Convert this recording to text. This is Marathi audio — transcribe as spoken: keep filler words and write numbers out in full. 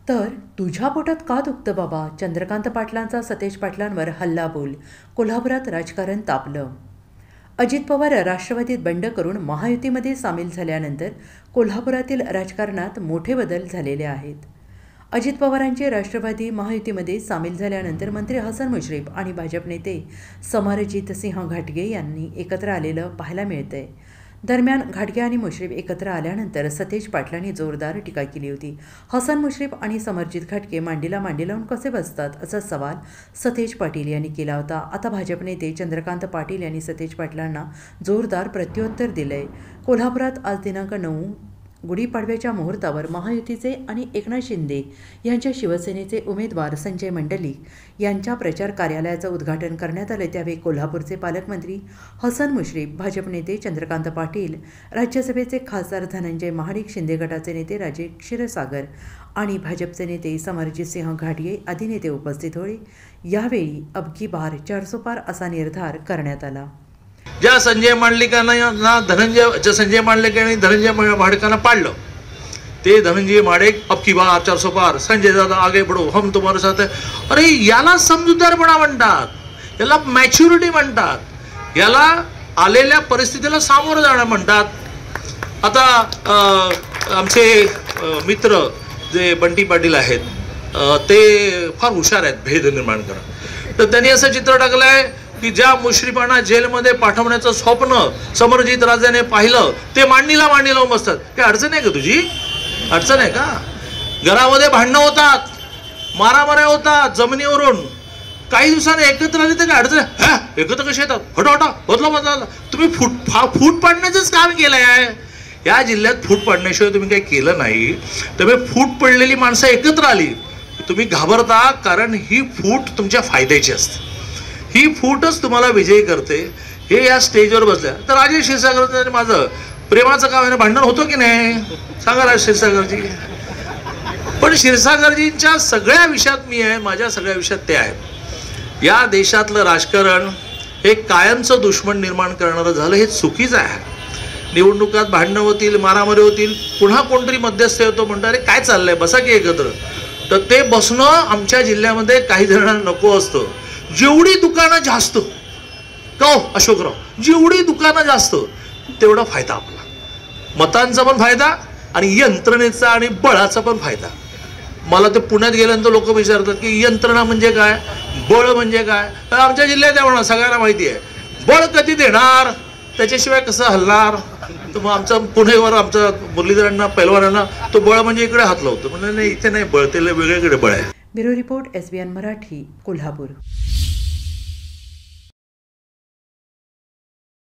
तर तुझ्या पोटात का दुखतं बाबा? चंद्रकांत पाटलांचा सतेज पाटलांवर हल्लाबोल. कोल्हापुरात राजकारण तापलं. अजित पवार राष्ट्रवादीत बंड करून महायुतीमध्ये सामील झाल्यानंतर कोल्हापुरातील राजकारणात मोठे बदल झालेले आहेत. अजित पवारांचे राष्ट्रवादी महायुतीमध्ये सामील झाल्यानंतर मंत्री हसन मुश्रीफ आणि भाजप नेते समरजितसिंह घाटगे यांनी एकत्र आलेलं पाहायला मिळतंय. दरम्यान घाटगे आणि मुश्रीफ एकत्र आल्यानंतर सतेज पाटलांनी जोरदार टीका केली होती. हसन मुश्रीफ आणि समरजित घाटगे मांडीला मांडी लावून कसे बसतात असा सवाल सतेज पाटील यांनी केला होता. आता भाजप नेते चंद्रकांत पाटील यांनी सतेज पाटलांना जोरदार प्रत्युत्तर दिलंय. कोल्हापुरात आज दिनांक नऊ गुढीपाडव्याच्या मुहूर्तावर महायुतीचे आणि एकनाथ शिंदे यांच्या शिवसेनेचे उमेदवार संजय मंडलिक यांच्या प्रचार कार्यालयाचं उद्घाटन करण्यात आलं. त्यावेळी कोल्हापूरचे पालकमंत्री हसन मुश्रीफ, भाजप नेते चंद्रकांत पाटील, राज्यसभेचे खासदार धनंजय महाडिक, शिंदे गटाचे नेते राजे क्षीरसागर आणि भाजपचे नेते समरजितसिंह घाटगे आदी नेते उपस्थित होते. यावेळी अबकी बार चारसो पार असा निर्धार करण्यात आला. ज्या संजय मांडलिकांना धनंजय संजय मांडलिक आणि धनंजय महाडिकांना पाडलं, ते धनंजय माडिक अब की बार चारसो पार, संजय दादा आगे बढ़ो हम तुम्हारे साथ है. अरे याला समजूतदारपणा म्हणतात, याला मॅच्युरिटी म्हणतात, याला आलेल्या परिस्थितीला सामोरं जाणं म्हणतात. आता आमचे मित्र जे बंटी पाटील आहेत ते फार हुशार आहेत भेद निर्माण करणं. तर त्यांनी असं चित्र टाकलं आहे की ज्या मुश्रीफांना जेलमध्ये पाठवण्याचं स्वप्न समरजित राजाने पाहिलं ते मांडीला मांडी लावून बसतात. काय अडचण आहे का तुझी? अडचण आहे का? घरामध्ये भांडणं होतात, मारामाऱ्या होतात जमिनीवरून, काही दिवसांनी एकत्र आले तर काय अडचण आहे? हा एकत्र कसे येतात? हटा हटा बदला बदला. तुम्ही फूट फूट पाडण्याचंच काम केलं आहे. या जिल्ह्यात फूट पाडण्याशिवाय तुम्ही काही केलं नाही. त्यामुळे फूट पडलेली माणसं एकत्र आली तुम्ही घाबरता, कारण ही फूट तुमच्या फायद्याची असते. ही फूटच तुम्हाला विजयी करते. हे या स्टेजवर बसल्या तर राजेश क्षीरसागरचं माझं प्रेमाचं काम आहे, भांडण होतं की नाही सांगा राजेश क्षीरसागरजी. पण क्षीरसागरजींच्या सगळ्या विषयात मी आहे, माझ्या सगळ्या विषयात ते आहेत. या देशातलं राजकारण हे कायमचं दुश्मन निर्माण करणारं झालं, हे चुकीचं आहे. निवडणुकात भांडणं होतील, मारामारी होतील, पुन्हा कोणतरी मध्यस्थ होतो म्हणतो अरे काय चाललंय बसा की एकत्र. तर ते बसणं आमच्या जिल्ह्यामध्ये काही जणांना नको असतं. जेवढी दुकानं जास्त का हो अशोकराव, जेवढी दुकानं जास्त तेवढा फायदा आपला, मतांचा पण फायदा आणि यंत्रणेचा आणि बळाचा पण फायदा. मला ते पुण्यात गेल्यानंतर लोक विचारतात की यंत्रणा म्हणजे काय, बळ म्हणजे काय. आमच्या जिल्ह्यात म्हणा सगळ्यांना माहिती आहे. बळ कधी देणार, त्याच्याशिवाय कसं हलणार. तर मग आमचा पुणेवर आमच्या मुरलीधरांना पैलवानांना तो बळ म्हणजे इकडे हात लावतो म्हणजे नाही, इथे नाही बळ, ते वेगळीकडे बळ आहे. Bureau report, S B N Marathi, Kolhapur.